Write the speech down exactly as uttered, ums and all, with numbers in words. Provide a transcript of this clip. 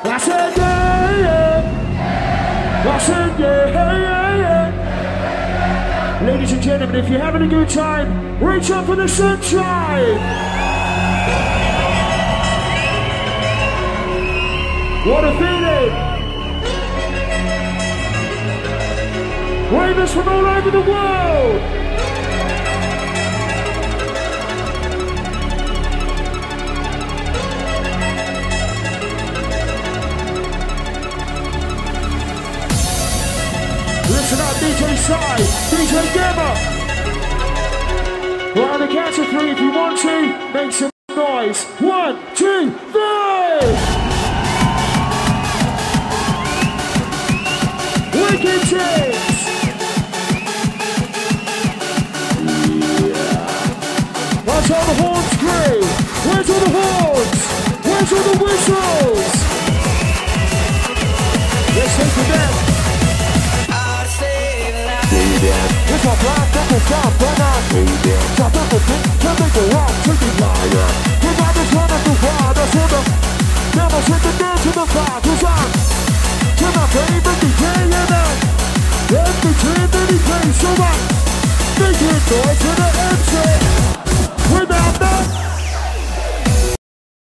I said yeah, yeah. I said yeah, yeah, yeah. Ladies and gentlemen, if you're having a good time, reach up for the sunshine. What a feeling. Ravers from all over the world. Listen up, D J Sai, D J Gemma. Right on the count of three, if you want to, make some noise. One, two, three! Wicked Chicks! Yeah. Where's all the horns scream? Where's all the horns? Where's all the whistles? Let's take it down. It's my blind double stop, but I need it. Stop up the thing, turn me go out, take it higher. We got this one at the wild, that's in the never take the dance to the fire, cause I'm to my favorite D J, you know. Every dream that he plays, so I make it noise for the